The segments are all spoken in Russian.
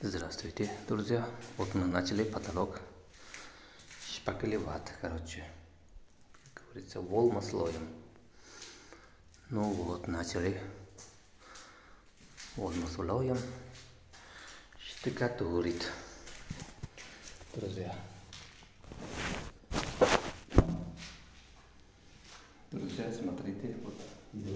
Здравствуйте, друзья. Вот мы начали потолок шпаклевать, короче. Как говорится, волмослоем. Ну вот, начали волмослоем штукатурить, друзья. Друзья, смотрите, вот идет.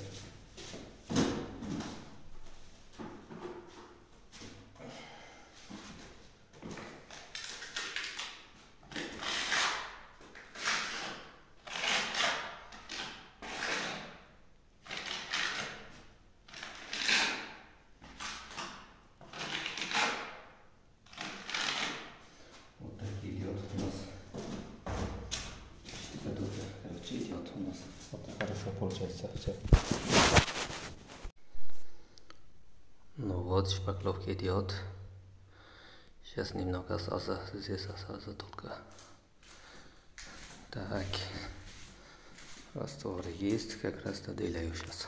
Идет у нас. Вот хорошо получается все. Ну вот, шпаклевка идет. Сейчас немного остался, здесь остался только. Так, раствор есть, как раз доделаю сейчас.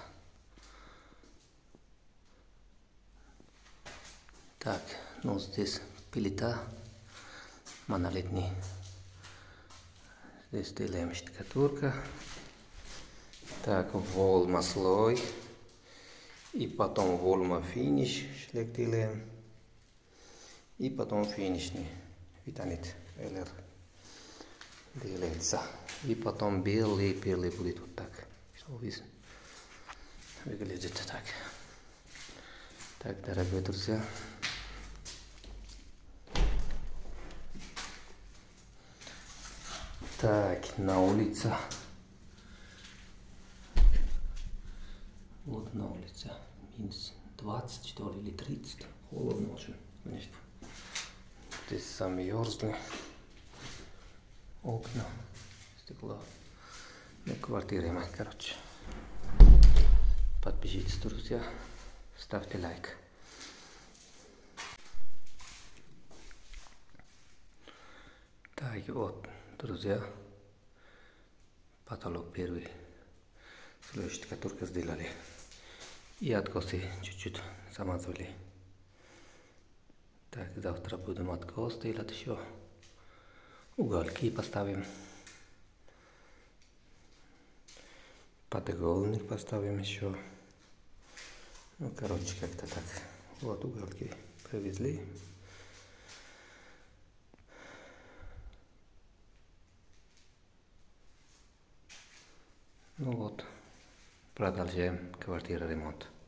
Так, ну здесь плита монолитный. Здесь делаем штукатурка. Так, волмослой. И потом волмофиниш шлек делаем. И потом финишный витанит LR делается. И потом белый будет вот так. Что выглядит так. Так, дорогие друзья. Так, на улице. Вот на улице. Минус 20, что ли, или 30. Холодно очень, конечно. Здесь замерзли. Окна. Стекло. На квартире моей, короче. Подпишитесь, друзья. Ставьте лайк. Так, вот, друзья. Потолок первый. Слой штукатурка сделали. И откосы чуть-чуть замазывали. Так, завтра будем откос делать еще. Уголки поставим. Подголовник поставим еще. Ну, короче, как-то так. Вот уголки привезли. Ну вот, продолжаем квартиру ремонт.